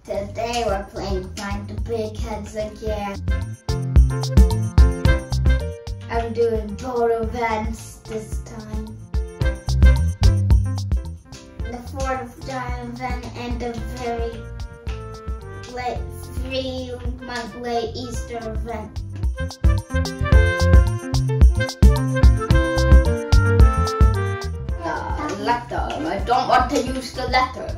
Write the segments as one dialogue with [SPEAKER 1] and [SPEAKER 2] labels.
[SPEAKER 1] Today we're playing Find the Big Heads again. I'm doing both events this time. The 4th of July event and the very late 3-month late Easter event. The letter. I don't want to use the letter.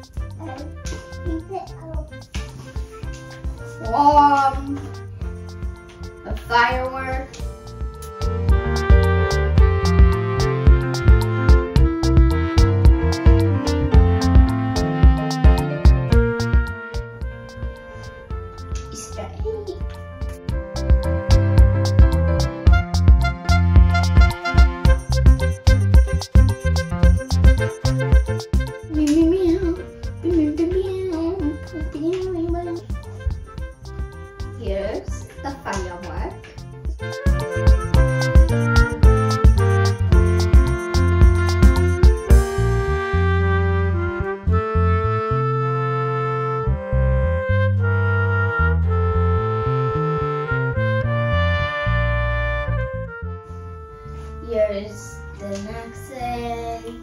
[SPEAKER 1] Warm. A firework. Easter egg. Here's the firework. Here's the next egg.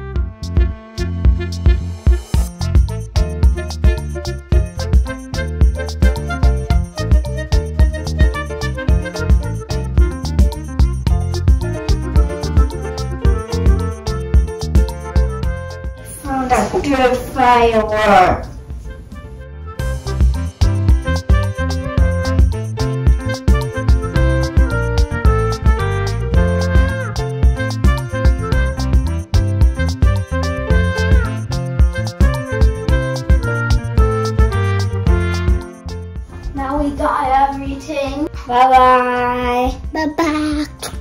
[SPEAKER 1] After firework. Now we got everything. Bye bye. Bye bye.